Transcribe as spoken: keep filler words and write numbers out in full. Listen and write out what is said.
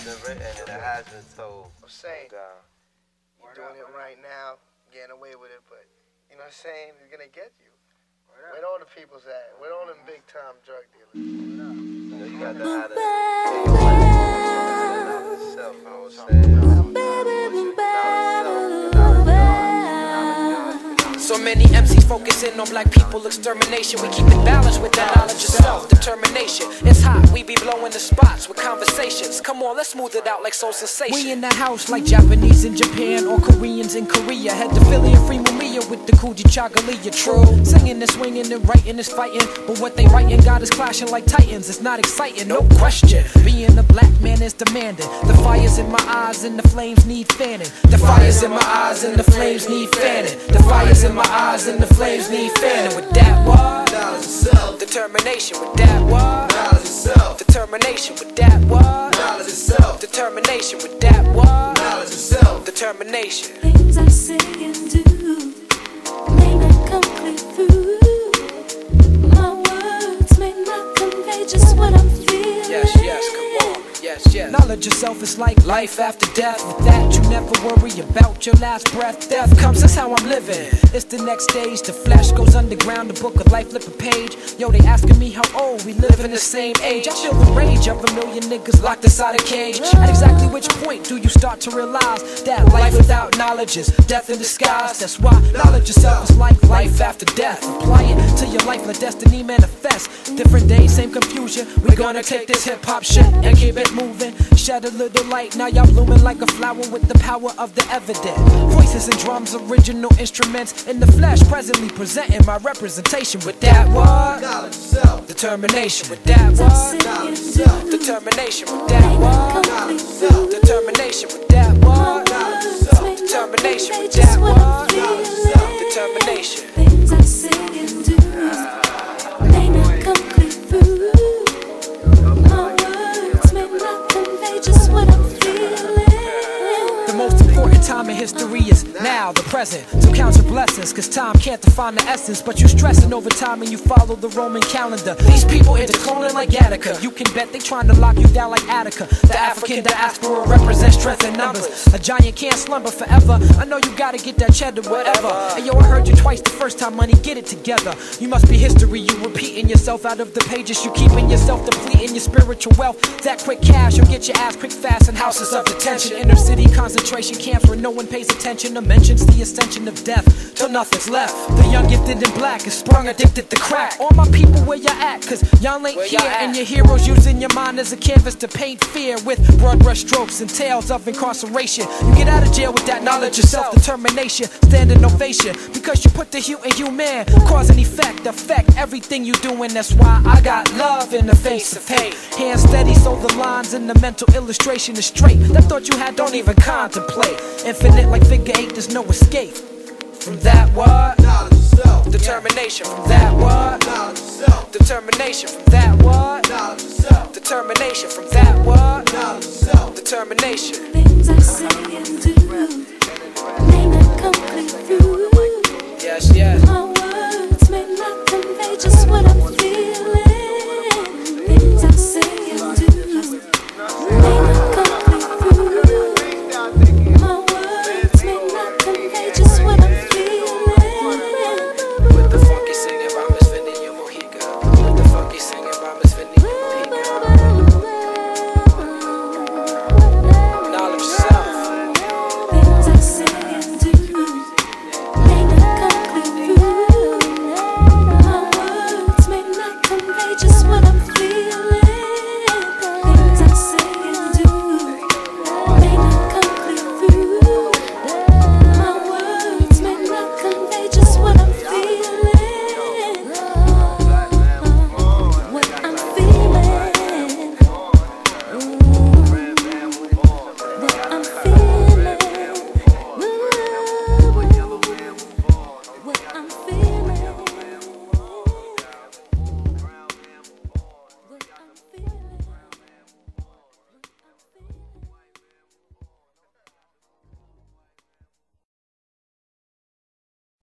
been written and it has been told. I'm saying, you're doing it right now, getting away with it, but you know what I'm saying? It's gonna get you. Where all the people's at? Where all them big time drug dealers? You know, you got to have that. Yourself, you know what I'm saying? So many M Cs focusing on black people extermination. We keep it balanced with that knowledge of self, determination. It's hot, we be blowing the spots with conversations. Come on, let's smooth it out like soul sensation. We in the house like Japanese in Japan or Koreans in Korea. Head to Philly and free Mamiya with the Kuji Chagalia. True, singing and swinging and writing is fighting, but what they writing got us clashing like titans. It's not exciting, no question. Being a black man is demanding. The fire's in my eyes and the flames need fanning. The fire's in my eyes and the flames need fanning. The fire's in my eyes and the flames need fanning. With that what? Knowledge of self. Determination. With that what? Knowledge of self. Determination. With that what? Knowledge of self. Determination. With that what? Knowledge of self. Determination. Things I say and do may not come clear through. My words may not convey just what I'm feeling. Yes, yes, come on. Yes, yes. Knowledge yourself is like life after death. With that you never worry about your last breath. Death comes, that's how I'm living. It's the next stage, the flesh goes underground. The book of life flip a page. Yo, they asking me how old, we live in the same age. I feel the rage of a million niggas locked inside a cage. At exactly which point do you start to realize that life without knowledge is death in disguise? That's why knowledge yourself is like life after death. Apply it to your life, let destiny manifest. Different days, same confusion. We gonna take this hip hop shit and keep it moving. Shed a little light, now y'all blooming like a flower with the power of the evident. Voices and drums, original instruments in the flesh, presently presenting my representation. With that what? Knowledge self. Determination. With that what? Knowledge self. Determination. With that what? Knowledge self. Determination. With that what? Knowledge self. Determination. With that what? Knowledge self. Determination. Things I say and do may not come clear through. My words may not convey just what I'm feeling. The most important time in history is now, the present. So count your blessings, cause time can't define the essence. But you stressing over time and you follow the Roman calendar. These people into cloning like Attica. You can bet they trying to lock you down like Attica. The African diaspora represents strength in numbers. A giant can't slumber forever. I know you gotta get that cheddar, whatever. And yo, I heard you twice the first time, money, get it together. You must be history, you repeating yourself out of the pages. You keeping yourself depleting your spiritual wealth. That quick cash, you'll get your ass quick fast in houses of detention. Inner city concentration camps where no one pays attention or mentions the ascension of death till nothing's left. The young gifted in black is sprung addicted to crack. All my people where you at, cause y'all ain't here. And your heroes using your mind as a canvas to paint fear with broad brush strokes and tales of incarceration. You get out of jail with that knowledge of self-determination, standing ovation, because you put the hue in human, cause and effect, affect everything you doing. That's why I got love in the face of hate. Hands steady so the lines in the mental illustration is straight. That thought you had don't even contemplate. Infinite like figure eight, there's no escape. From that what? Knowledge of self. Determination. From that what? Knowledge of self. Determination. From that what? Knowledge of self. Determination. From that what? Knowledge of self. Determination. Things I say and do may not come clear through. Yes, yes.